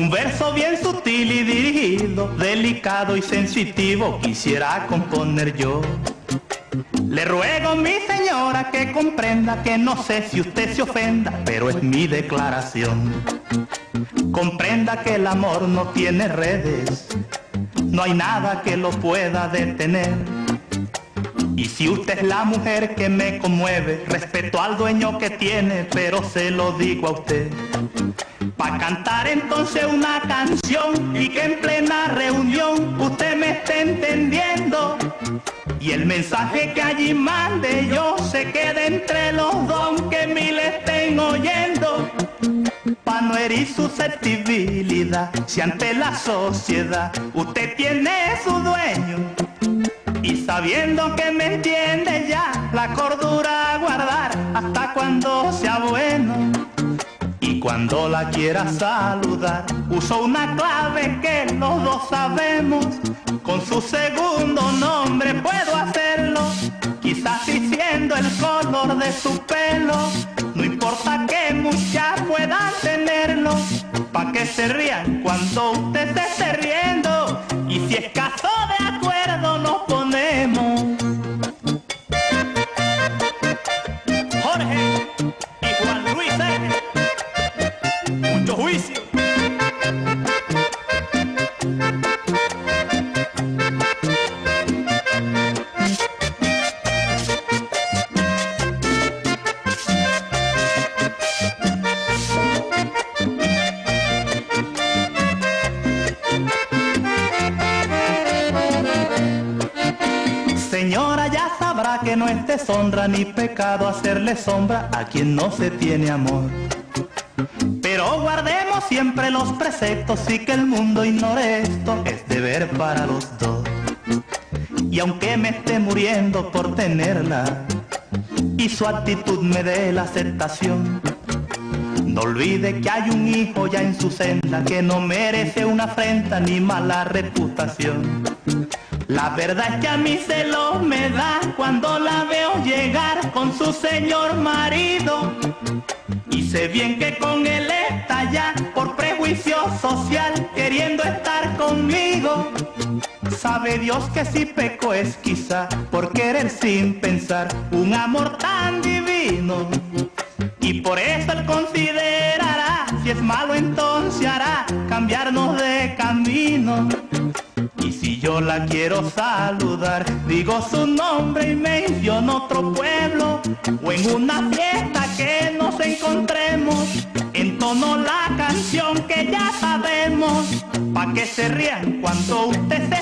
Un verso bien sutil y dirigido, delicado y sensitivo quisiera componer yo. Le ruego, mi señora, que comprenda que no sé si usted se ofenda, pero es mi declaración. Comprenda que el amor no tiene redes, no hay nada que lo pueda detener. Y si usted es la mujer que me conmueve, respeto al dueño que tiene, pero se lo digo a usted. Pa' cantar entonces una canción y que en plena reunión usted me esté entendiendo. Y el mensaje que allí mande yo se quede entre los dos, que mil estén oyendo. Pa' no herir susceptibilidad, si ante la sociedad usted tiene su dueño. Y sabiendo que me entiende ya, la cordura a guardar hasta cuando sea bueno. Y cuando la quiera saludar, uso una clave que los dos sabemos. Con su segundo nombre puedo hacerlo, quizás diciendo el color de su pelo. No importa que muchas puedan tenerlo, pa' que se rían cuando usted se esté riendo. Y si es caso de acuerdo nos ponemos. Jorge y Juan Luis, mucho juicio. Señora, ya sabrá que no es deshonra ni pecado hacerle sombra a quien no se tiene amor. Pero guardemos siempre los preceptos y que el mundo ignore esto, es deber para los dos. Y aunque me esté muriendo por tenerla y su actitud me dé la aceptación, no olvide que hay un hijo ya en su senda que no merece una afrenta ni mala reputación. La verdad es que a mí celos me da cuando la veo llegar con su señor marido. Y sé bien que con él está ya por prejuicio social queriendo estar conmigo. Sabe Dios que si peco es quizá por querer sin pensar un amor tan divino. Y por eso él considerará, si es malo entonces hará cambiarnos de camino. Y si yo la quiero saludar, digo su nombre y menciono otro pueblo. O en una fiesta que nos encontremos, entono la canción que ya sabemos, pa' que se rían cuando usted se